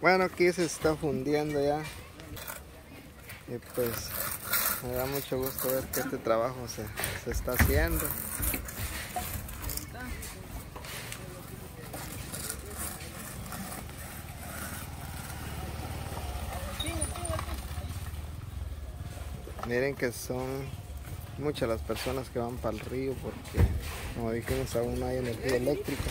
Bueno, aquí se está fundiendo ya. Y pues me da mucho gusto ver que este trabajo se está haciendo. Miren que son muchas las personas que van para el río porque, como dijimos, aún no hay energía eléctrica.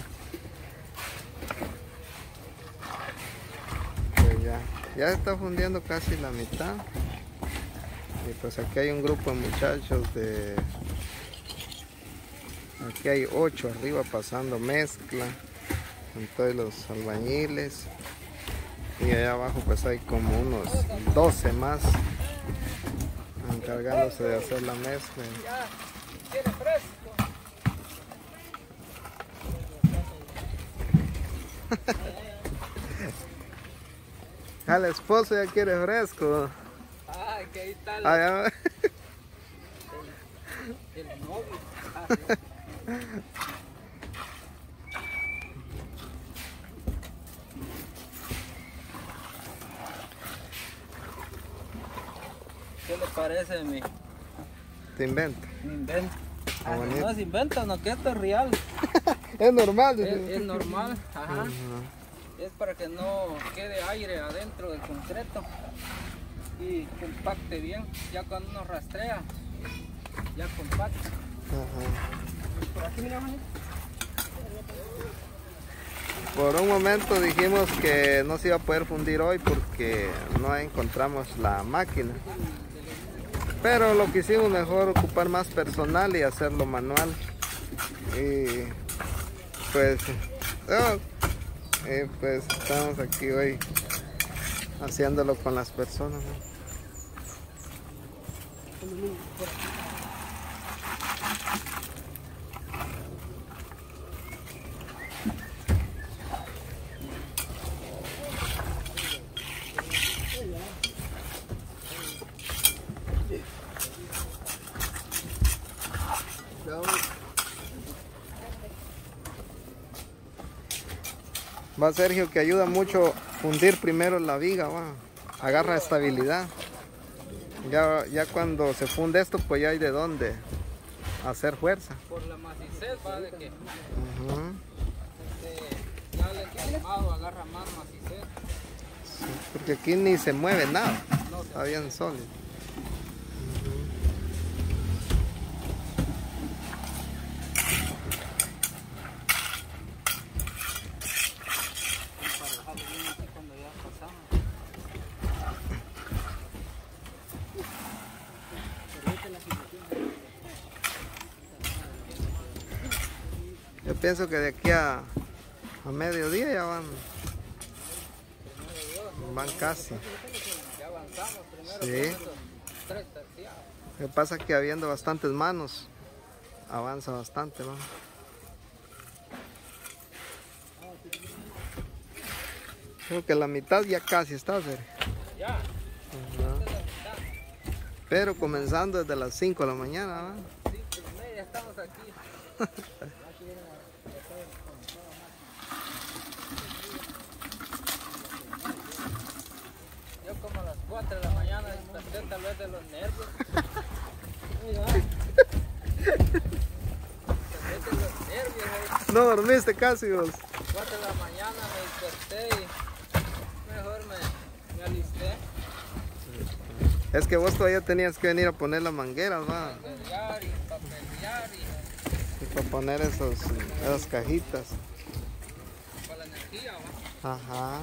Pues ya se está fundiendo casi la mitad. Y pues aquí hay un grupo de muchachos de... Aquí hay 8 arriba pasando mezcla con todos los albañiles. Y allá abajo pues hay como unos 12 más encargándose de hacer la mezcla. Al esposo ya quiere fresco. Ay, que ahí está Allá. el novio. ¿Qué le parece mi Te invento. invento? Ah, bonito. No es invento, no, que esto es real. Es normal. Es normal, ajá. Ajá. Es para que no quede aire adentro del concreto y compacte bien. Ya cuando uno rastrea, ya compacta. Ajá. Por aquí, mira, Juanito. Por un momento dijimos que no se iba a poder fundir hoy porque no encontramos la máquina. Pero lo que hicimos mejor ocupar más personal y hacerlo manual. Y pues estamos aquí hoy haciéndolo con las personas, ¿no? Va Sergio, que ayuda mucho fundir primero la viga, va. Agarra estabilidad. Ya cuando se funde esto, pues ya hay de dónde hacer fuerza. Por la macicez, va, de que Ujú. ya el quemado agarra más macicez. Sí, porque aquí ni se mueve nada, No se está bien sólido. cuando ya pasamos. Yo pienso que de aquí a mediodía ya van casi. Ya avanzamos primero Sí. con esos 3 terciados. Lo que pasa es que habiendo bastantes manos, avanza bastante, ¿no? Creo que la mitad ya casi está, Sergio. Ya, Ajá. esta es la mitad. Pero comenzando desde las 5 de la mañana, ¿no? 5:30 estamos aquí. Yo como a las 4 de la mañana desperté tal vez de los nervios. Desperté de los nervios. No dormiste casi vos. 4 de la mañana me desperté y mejor me alisté. Es que vos todavía tenías que venir a poner las mangueras, ¿va? Papelear y papelear y Y para poner esas cajitas. para la energía, ¿va? Ajá.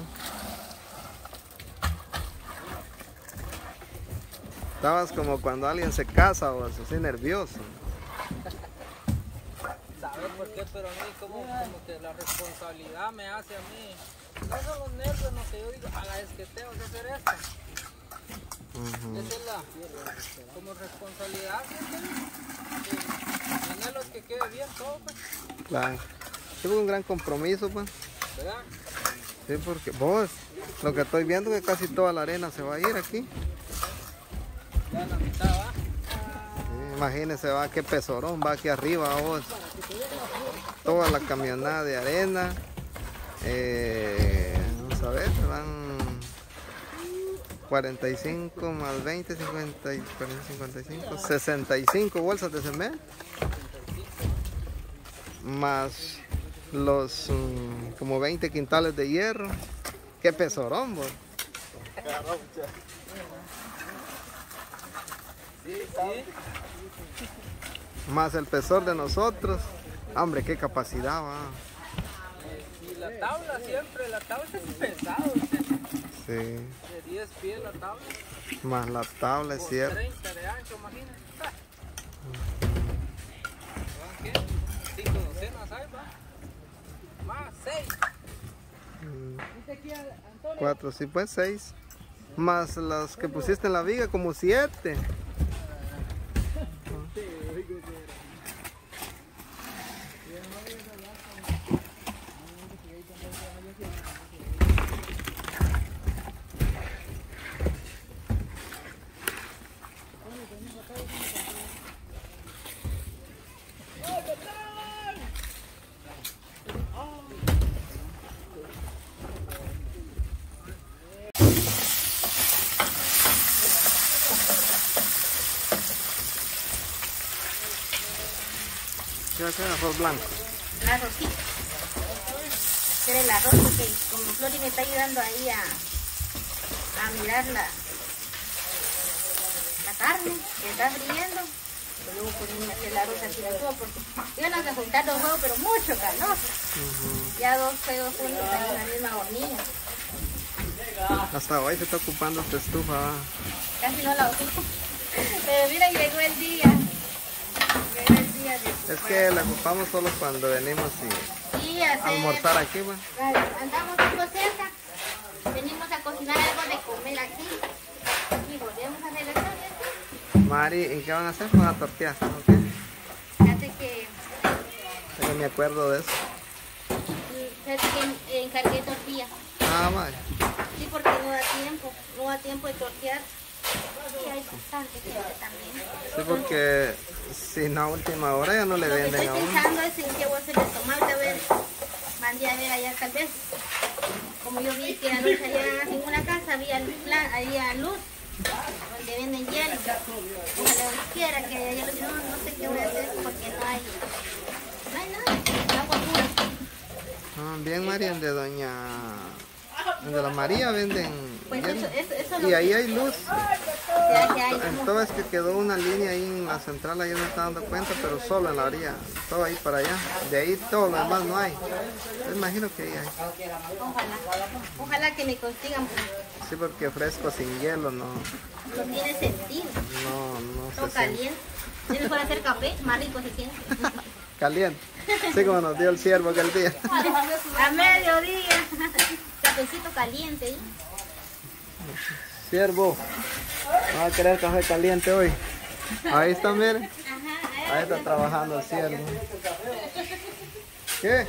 Estabas como cuando alguien se casa o así nervioso. ¿Sabes por qué? Pero a mí como que la responsabilidad me hace a mí. No son los nervios, no que yo digo, es que tengo que hacer esto. Esa es la como responsabilidad, ¿sí? Tenerlos que quede bien todo, pues. Claro. Es un gran compromiso, pues. ¿Verdad? Sí, porque vos, lo que estoy viendo es que casi toda la arena se va a ir aquí. Ya la mitad va. Sí, imagínense, va, qué pesorón va aquí arriba, vos. Toda la camionada de arena. Vamos a ver, van 45 más 20, 50, 40, 55, 65 bolsas de cemento. Más los como 20 quintales de hierro. Qué pesorón, vos. Más el pesor de nosotros. Hombre, qué capacidad, va. Y la tabla siempre, la tabla es pesada. Sí. De 10 pies la tabla. Más la tabla, es cierto. 30 de ancho, imagínate. ¿Qué? 5 docenas hay, va. Más 6. 4, sí, pues 6. Más las que pusiste en la viga, como 7. ¿Qué va a hacer? Arroz blanco. El arrocito. Hacer el arroz porque como Flori me está ayudando ahí a mirar la carne que está friendo. Pues luego ponerme a hacer el arroz aquí la suba porque iban a juntar 2 huevos pero mucho calor. Ya 2 huevos juntos en la misma hornilla. Hasta hoy se está ocupando esta estufa. ¿Va? Casi no la ocupo. Pero mira, llegó el día. Es que la ocupamos solo cuando venimos y almorzar aquí, ¿va? Andamos algo cerca, venimos a cocinar algo de comer aquí y volvemos a regresar. Mari, ¿y qué van a hacer? Van a tortillas, ¿no? Fíjate que No me acuerdo de eso. encargué tortillas. Ah, Mari. Sí, porque no da tiempo de tortear. Y hay bastante gente también. Sí, porque si no a última hora ya no le venden a Lo que estoy uno. pensando es en qué voy a hacer de tomate, a ver, mandé a ver allá tal vez. Como yo vi que anoche allá en una casa había luz, donde venden hielo. Ojalá quiera que haya hielo, no sé qué voy a hacer porque no hay nada, agua pura. Ah, bien, María, de de la María venden Pues hielo. eso Y ahí hay luz. ya que hay. Entonces que quedó una línea ahí en la central, ahí no me está dando cuenta, pero solo en la orilla, todo ahí para allá. De ahí todo lo demás no hay. Yo imagino que ahí hay. Ojalá que me consigan, pues, Sí, porque fresco sin hielo no tiene sentido. se Todo siente. caliente. Es mejor hacer café, más rico se siente. Caliente. Así como nos dio el ciervo aquel día. A mediodía. Cafecito caliente. ¿Eh? Ciervo, va a querer café caliente hoy. Ahí está, mire. Ahí está trabajando el ciervo. ¿Qué?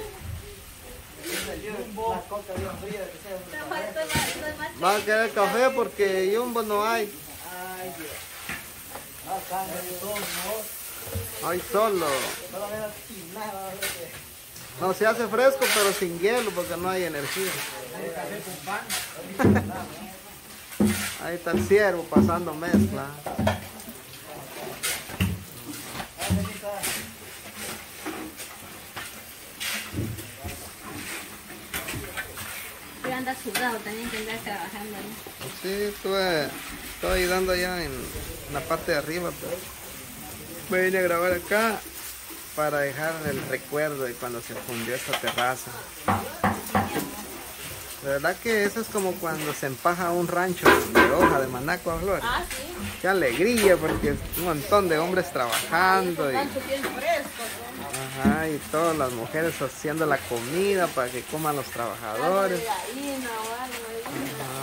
Va a querer café porque Jumbo no hay. Hay solo. No, se hace fresco pero sin hielo porque no hay energía. Ahí está el ciervo pasando mezcla. Pero anda sudado también que anda trabajando ahí. Sí, estoy ayudando allá en la parte de arriba. Pero me vine a grabar acá para dejar el recuerdo de cuando se fundió esta terraza. De verdad que eso es como cuando se empaja un rancho de hoja de Managua, Flores. Ah, sí. Qué alegría, porque un montón de hombres trabajando y, Rancho bien fresco. ajá, y todas las mujeres haciendo la comida para que coman los trabajadores. Gallina o algo ahí. Ajá.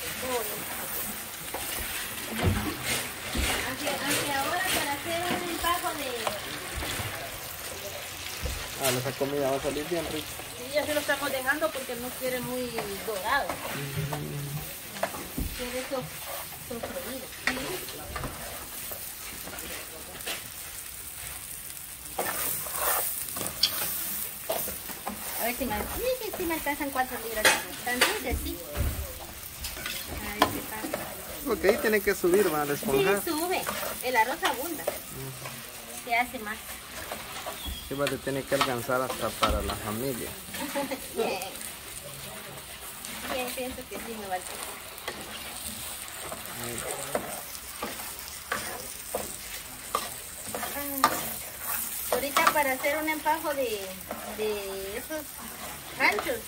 Aunque ahora para hacer un empajo de... Ah, esa comida va a salir bien rica. Sí, ya se lo estamos dejando porque no quiere muy dorado. Quiere sofreído. A ver si me alcanzan 4 libras. Tan dulce, sí. A ver qué tal. Porque ahí tiene que subir, va a Sí, esponjar. sube. El arroz abunda. Se hace más. Sí, va a tener que alcanzar hasta para la familia. Bien. Bien, pienso que sí me va a alcanzar. Ahorita para hacer un empajo de esos ranchos,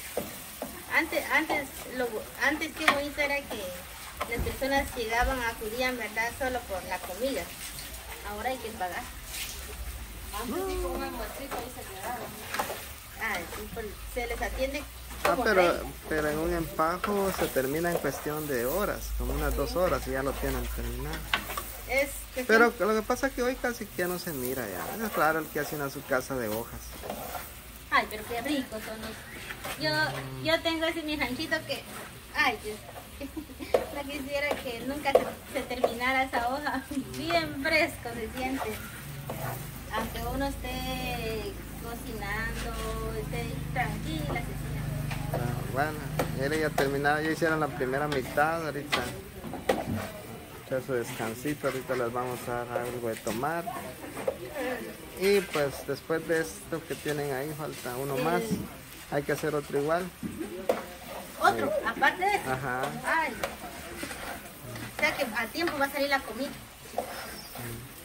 antes qué bonito era que las personas llegaban, acudían, ¿verdad? Solo por la comida. Ahora hay que pagar. Sí, se les atiende como reyes. Pero en un empajo se termina en cuestión de horas, como unas 2 horas y ya lo tienen terminado. Es que Pero lo que pasa es que hoy casi que ya no se mira ya. Es raro el que hace una su casa de hojas. Ay, pero qué ricos son los. Yo tengo ese mi ranchito que. Ay, Dios. No quisiera que nunca se terminara esa hoja. Bien fresco se siente. Aunque uno esté cocinando, esté tranquila, se siente. Bueno, ya terminaron, ya hicieron la primera mitad, ahorita ya su descansito, ahorita les vamos a dar algo de tomar. Y pues después de esto que tienen ahí, falta uno más. Hay que hacer otro igual. Otro, aparte de eso. Ajá. Ay. O sea que a tiempo va a salir la comida.